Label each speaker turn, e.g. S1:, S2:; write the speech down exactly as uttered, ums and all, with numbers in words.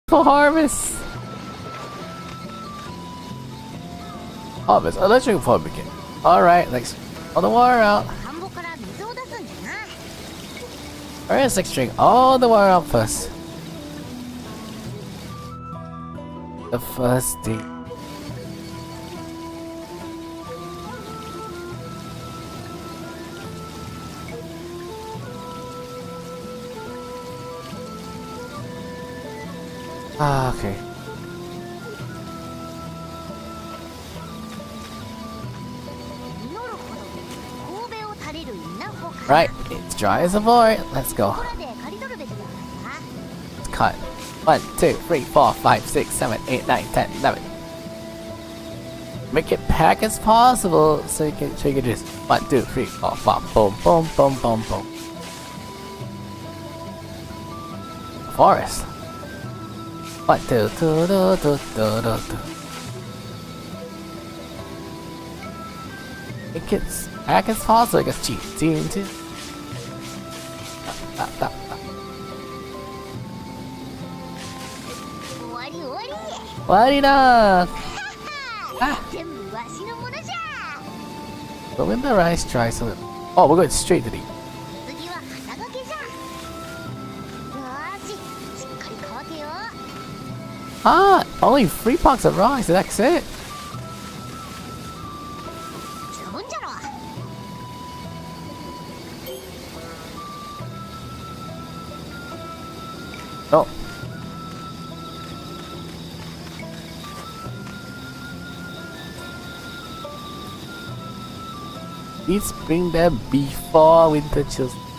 S1: For harvest. Harvest. Electric pumpkin. Alright, let's all the water out. Alright, let's drink all the water out first. The first thing. Ah, okay. Right, it's dry as a board. Let's go. Let's cut. One, two, three, four, five, six, seven, eight, nine, ten, eleven. Make it packed as possible so you can so you can just one, two, three, four, five, boom, boom, boom, boom, boom. Forest. One, two, two, two, two, two, two, two. Make it as packed as possible. I guess cheap, team, team. Ah, ah, ah. What enough? Ah. But when the rice dries a little. Oh, we're going straight to the. Ah, only three packs of rice. That's it. Oh. Please bring them before winter chills.